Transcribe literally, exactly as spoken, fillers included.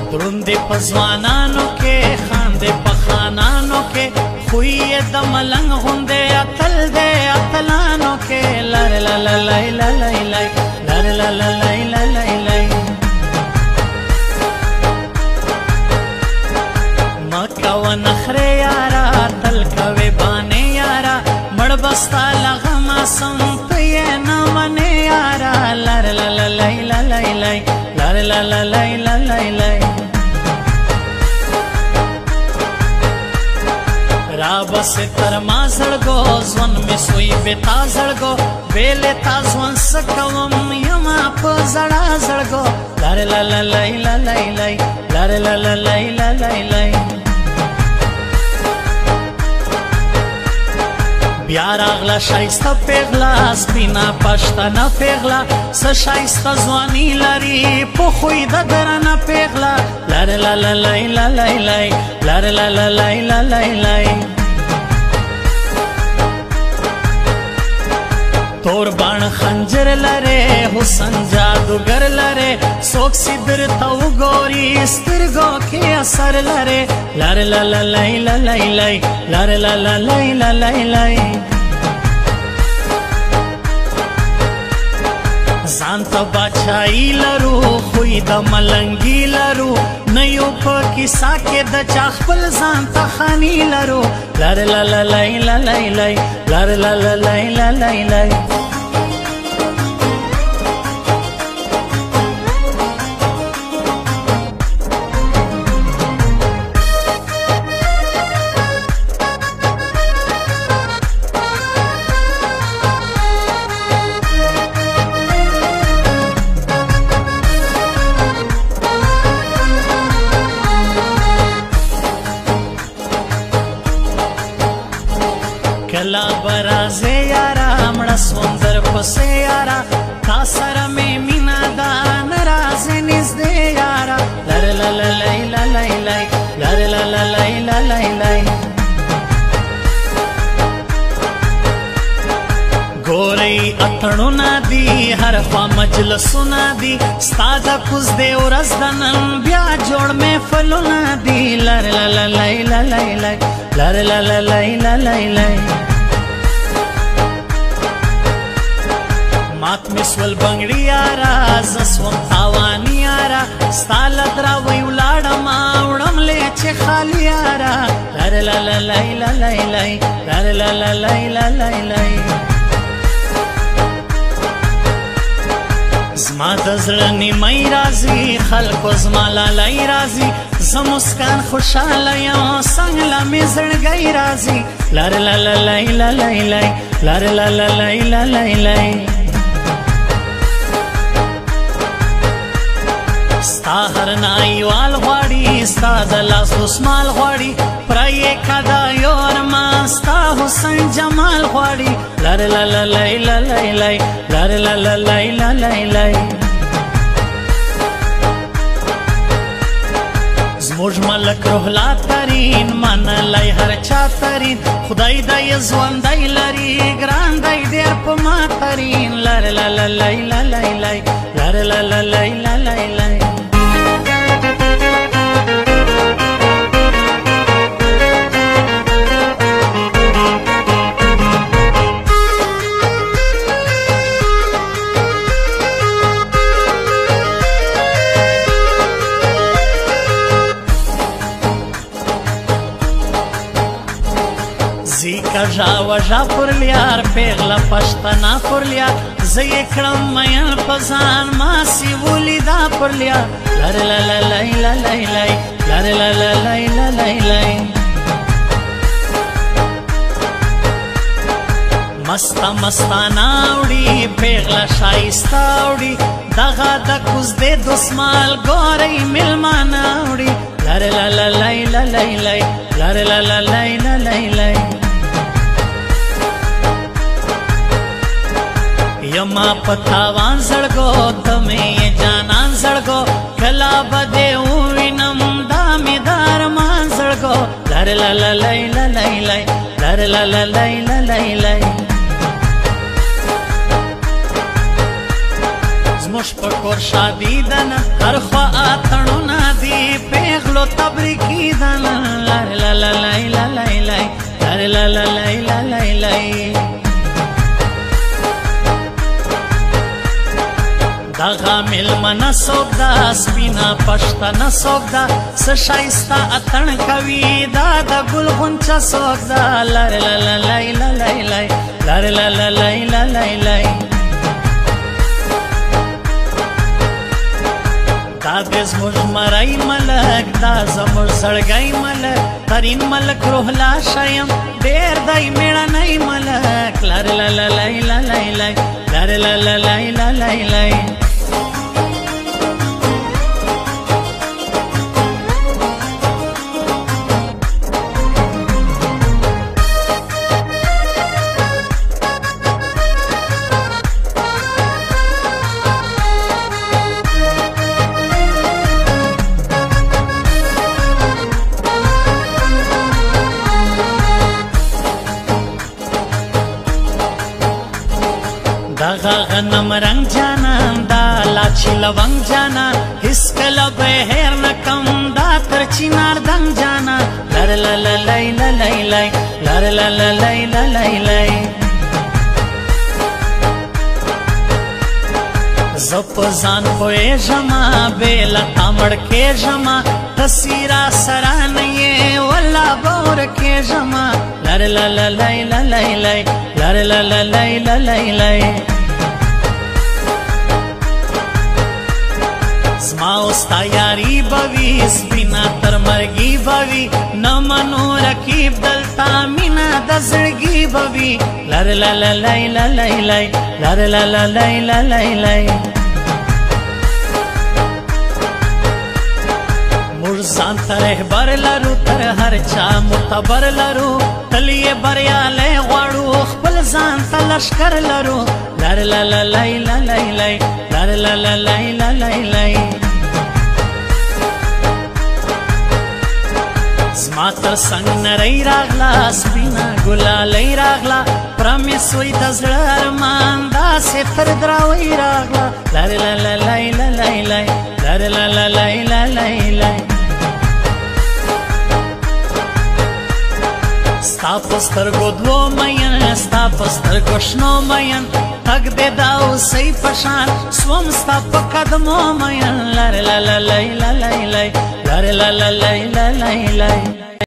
دروند دې په ځوانانو کې خان دې په خانانو کې خوی یې د ملنګ غوندې اتل دې اتلانو کې لر لا لا لای لا لای لای لر لا لا لای لا لای لای مکه و نخرې یارا تل کوي بانې یارا مړ بستا لغما سم ته یې نه منې یارا لر لا لا لای لا لای لای لر لا لا لای لا لای لای را بس تر ما زړګو ځوان مې سوی به تا زړګو ویلې تا ځوان سکوم یما په زړه زړګو لر لا لا لای لا لای لای لر لا لا لای لا لای لای بیا راغله شایسته پیغله سپینه پښتنه پیغله څه شایسته ځواني لري په خوی د درنه پیغله لر لا لا لای لا لای لای لر لا لا لای لا لای لای تور بان خنجر لره حسن جادوگر لره څوک سي درته وګوري سترګو کې اثر لره لر لا لا لای لا لای لای لر لا لا لای لا لای لای ځان ته باچایي لرو خوی د ملنګي لرو نه یو په کیسه کې د چا خپل ځان ته خاني لرو لر لا لا لای لا لای لای لر لا لا لای لا لای لای کلا برازه یارا مړه سوندر پسې یارا تا سره مې مینا دا ناراضه نږدې یارا لر لا لا لای لا لای لای لر لا لا لای لا لای لای ګورې اتڼونه دي هر خوا مجلسونه دي ستا د کوز دې ورځ د نن بیا جوړ محفلونه دي لر لا لا لای لا لای لای لر لا لا لای لا لای لای مات مسول بنگړی یارا زسوم تاوانی یارا ستال درا وی ولاړم وړم لې چې خالی یارا لر لا لا لای لا لای لای لر لا لا لای لا لای لای زما د زړه نیمه راځي خلکو زما لالای راځي زه مسکان خوشحاله یم څنګه له مې زړګی راځي لر لا لا لای لا لای لای لر لا لا لای لا لای لای ستا هر نایوال غواړي ستا د لاس دسمال غواړي پرایې کدا یو ارمان ستا حسن جمال غواړي لر لا لا لای لا لای لای لر لا لا لای لا لای لای زموږ ملک روحلا ترین منلی هر چا ترین خدای دی ژوندی لري ګران دی ډېر په ما ترین لر لا لا لای لا لای لای لر لا لا لای لا لای لای زی کژا وژا پر لیار پیغله پښتنه پر لیار زه یې کړم مین په ځان ما سي ولیدا پر لیار لر لا لا لای لا لای لای لر لا لا لای لا لای لای مستا مستانه وړي پیغله شایسته وړي دغه د کوز دې دسمال ګورئ میلمانه وړي لر لا لا لای لا لای لای لر لا لا لای لا لای لای یما پتاوان زړګو تمې جانان زړګو کلا بده وینم دامدار مان زړګو لر لا لا لای لا لای لای لر لا لا لای لا لای لای زموږ په کور شادي ده نه هر خوا اتڼونه دي دغه مېلمنه څوک ده سپینه پښتنه څوک ده څه ښایسته اتڼ کوي دا د ګل غونچه څوک ده لرې للی للی لی لرې للی للی لی دا د زموږ مری ملک دا زموږ زړګی ملک ترین ملک روحلا شیم ډېر دی مېړنی ملک لرې للی للی لی لرې للی للی لی دغه غنم رنگ جانان دا لاچی لونگ جانان هیڅ کله به هیر نه کم دا تر چینار دنګ جانان لرې للی للی لی لرې للی للی لی زه په ځان پوهېږمه بې له تا مړ کېږمه تسې راسره نه یې والله به ورکېږمه لرې للی للی لی لرې للی للی لی زما او ستا یاري به وي سپینه تر مرګي به وي نه منو رقیب دلته مینه د زړګي به وي لرې للی للی لی لرې للی للی لی موږ ځان ته رهبر لرو تر هر چا معتبر لرو تل یې بریالی غواړو خپل ځان ته لښکر لرو لرې للی للی لی لرې للی للی لی زما تر څنګ نری راغله سپینه ګلالۍ راغله پوره مې سوی د زړه ارمان داسې تر دراوۍ راغله لرې للی للی لی لرې للی للی لی ستا په سترګو دوو مین ستا په سترګو شنو مین تګ دې د اوسۍ په شان سوم ستا په قدمو مین لرې للی للی لی لرې للی للی لی